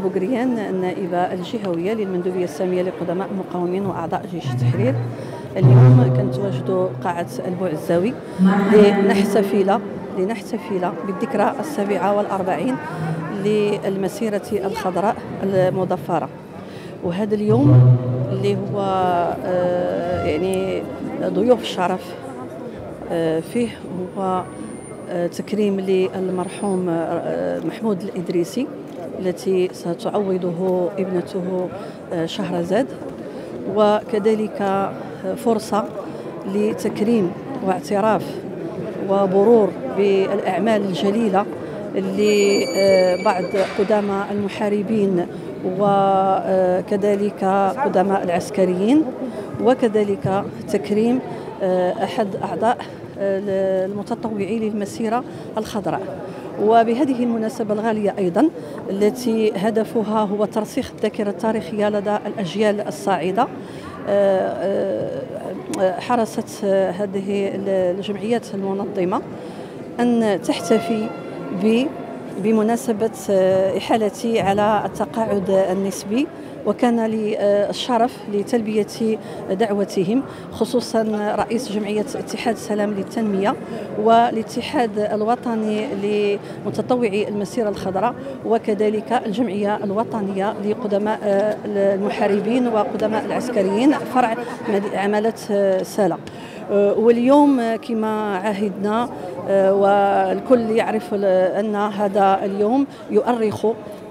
بوغريان النائبة الجهوية للمندوبية السامية لقدماء المقاومين وأعضاء جيش التحرير. اليوم كنتواجدوا قاعة البوعزاوي لنحتفل بالذكرى 47 للمسيرة الخضراء المظفرة. وهذا اليوم اللي هو يعني ضيوف الشرف فيه هو تكريم للمرحوم محمود الإدريسي التي ستعوضه ابنته شهرزاد، وكذلك فرصة لتكريم واعتراف وبرور بالأعمال الجليلة لبعض قدامى المحاربين وكذلك قدماء العسكريين، وكذلك تكريم أحد أعضاء المتطوعين للمسيرة الخضراء. وبهذه المناسبة الغالية أيضا التي هدفها هو ترسيخ الذاكرة التاريخية لدى الأجيال الصاعدة، حرصت هذه الجمعيات المنظمة أن تحتفي بمناسبة إحالة على التقاعد النسبي، وكان لي الشرف لتلبية دعوتهم، خصوصا رئيس جمعية اتحاد السلام للتنمية والاتحاد الوطني لمتطوعي المسيرة الخضراء، وكذلك الجمعية الوطنية لقدماء المحاربين وقدماء العسكريين فرع عمالة سالة. واليوم كما عهدنا والكل يعرف أن هذا اليوم يؤرخ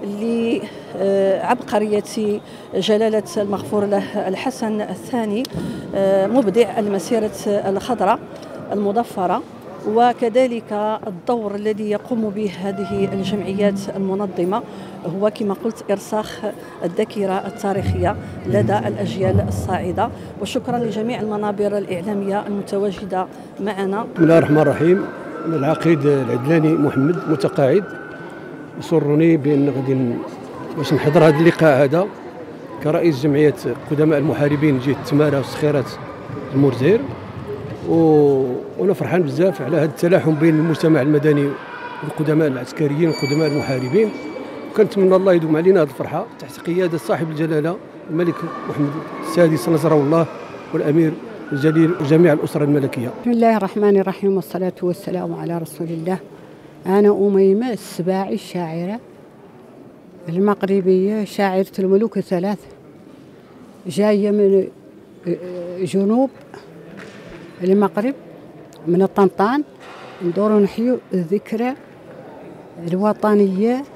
لعبقرية جلالة المغفور له الحسن الثاني مبدع المسيرة الخضراء المظفرة، وكذلك الدور الذي يقوم به هذه الجمعيات المنظمة هو كما قلت إرساخ الذاكرة التاريخية لدى الأجيال الصاعدة. وشكرا لجميع المنابر الإعلامية المتواجدة معنا. بسم الله الرحمن الرحيم. أنا العقيد العدلاني محمد متقاعد. يسرني بأن غادي باش نحضر هذا اللقاء هذا كرئيس جمعية قدماء المحاربين جهة تمارة والسخيرات المرزير، وانا فرحان بزاف على هذا التلاحم بين المجتمع المدني والقدماء العسكريين والقدماء المحاربين، وكنتمنى الله يدوم علينا هذه الفرحه تحت قياده صاحب الجلاله الملك محمد السادس نصره الله والامير الجليل وجميع الاسره الملكيه. بسم الله الرحمن الرحيم، والصلاه والسلام على رسول الله. انا اميمه السباعي الشاعره المغربيه، شاعره الملوك الثلاث، جايه من جنوب المغرب من الطنطان، ندوروا نحيوا الذكرى الوطنية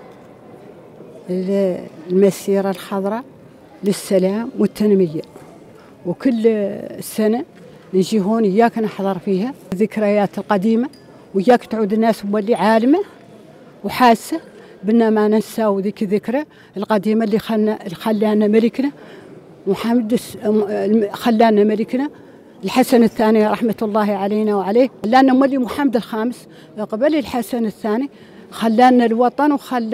المسيرة الخضراء للسلام والتنمية. وكل سنة نجي هون إياك نحضر فيها الذكريات القديمة، وإياك تعود الناس مولي عالمة وحاسة بنا ما ننساو ذيك الذكرى القديمة اللي خلانا ملكنا محمد، خلانا ملكنا الحسن الثاني رحمة الله علينا وعليه، خلانا مولي محمد الخامس قبل الحسن الثاني، خلانا الوطن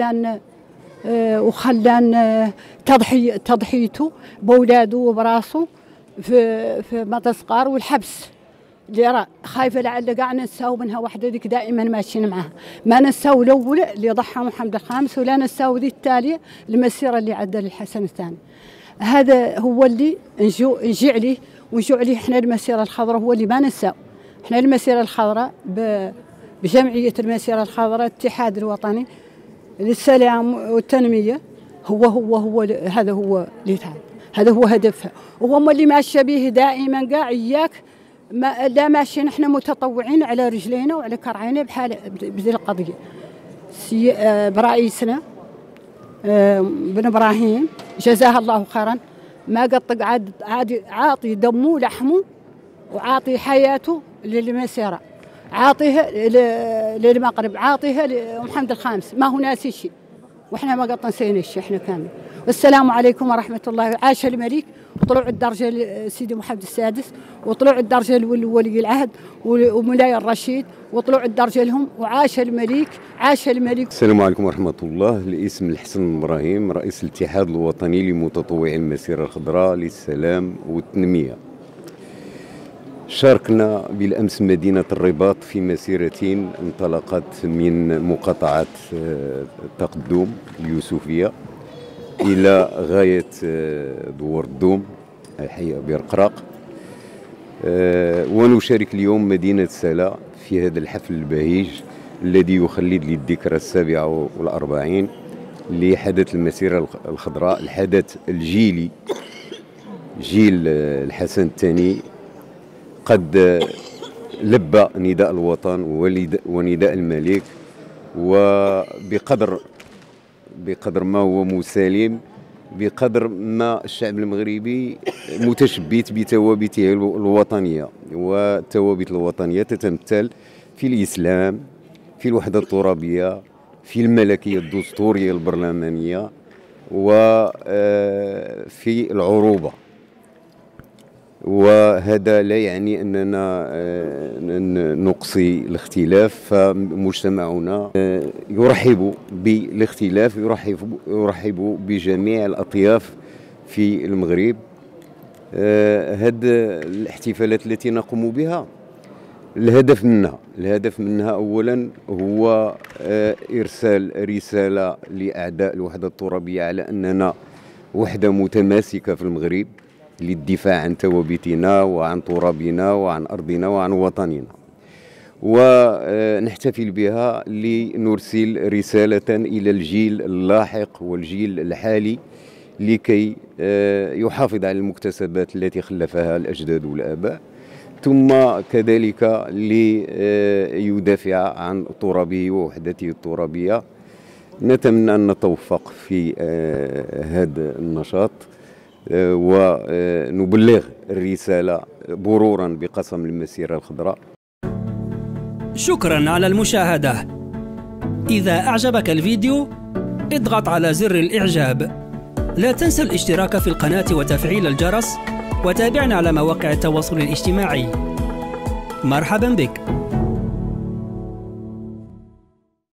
وخلانا تضحيته بولاده وبراسه في مدغشقر والحبس اللي خايفة لعل قاع ننساو منها واحدة ذيك دائما ماشيين معها، ما ننساو الأولى اللي ضحى محمد الخامس، ولا ننساو ذي التالية المسيرة اللي عدى للحسن الثاني. هذا هو اللي نجي عليه ونجوا عليه احنا. المسيرة الخضراء هو اللي ما ننساو، احنا المسيرة الخضراء بجمعية المسيرة الخضراء الاتحاد الوطني للسلام والتنمية، هو هذا هو اللي هذا هو هدفها، وهم اللي ماشيه به دائما قاع إياك لا ماشيين احنا متطوعين على رجلينا وعلى كرعينا بحال بذي القضية. برئيسنا بن إبراهيم جزاه الله خيرا، ما قطق عاطي دمه لحمه وعاطي حياته للمسيرة، عاطيها للمغرب، عاطيها لمحمد الخامس، ما هو ناسي شيء، واحنا ما قط نسينا شيء احنا كامل. والسلام عليكم ورحمة الله. عاش الملك وطلوع الدرجة سيدي محمد السادس، وطلوع الدرجة لولي العهد ومولاي الرشيد، وطلوع الدرجة لهم، وعاش الملك عاش الملك. السلام عليكم ورحمة الله. الاسم الحسن إبراهيم، رئيس الاتحاد الوطني لمتطوعي المسيرة الخضراء للسلام والتنمية. شاركنا بالأمس مدينة الرباط في مسيرة انطلقت من مقاطعة التقدم اليوسفية إلى غاية دوار الدوم حي بيرقراق. ونشارك اليوم مدينة سلا في هذا الحفل البهيج الذي يخلد للذكرى 47 لحدث المسيرة الخضراء، الحدث الجيلي، جيل الحسن الثاني قد لبى نداء الوطن ونداء الملك، وبقدر ما هو مسالم، بقدر ما الشعب المغربي متشبث بثوابته الوطنية، والثوابت الوطنية تتمثل في الإسلام، في الوحدة الترابية، في الملكية الدستورية البرلمانية، وفي العروبة. وهذا لا يعني أننا نقصي الاختلاف، فمجتمعنا يرحب بالاختلاف، يرحب بجميع الأطياف في المغرب. هذه الاحتفالات التي نقوم بها الهدف منها أولا هو إرسال رسالة لأعداء الوحدة الترابية على أننا وحدة متماسكة في المغرب للدفاع عن ثوابتنا وعن ترابنا وعن أرضنا وعن وطننا، ونحتفل بها لنرسل رسالة إلى الجيل اللاحق والجيل الحالي لكي يحافظ على المكتسبات التي خلفها الأجداد والآباء، ثم كذلك ليدافع عن ترابه ووحدته الترابية. نتمنى أن نتوفق في هذا النشاط ونبلغ الرسالة مرورا بقسم المسيرة الخضراء. شكرا على المشاهدة. إذا أعجبك الفيديو اضغط على زر الإعجاب. لا تنسى الاشتراك في القناة وتفعيل الجرس، وتابعنا على مواقع التواصل الاجتماعي. مرحبا بك.